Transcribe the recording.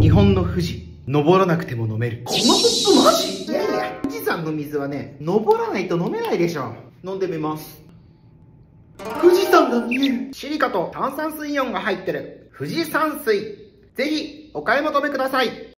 日本の富士、登らなくても飲める。このポップマジ？いやいや、富士山の水はね、登らないと飲めないでしょ。飲んでみます。富士山が見える。シリカと炭酸水イオンが入ってる富士山水。ぜひお買い求めください。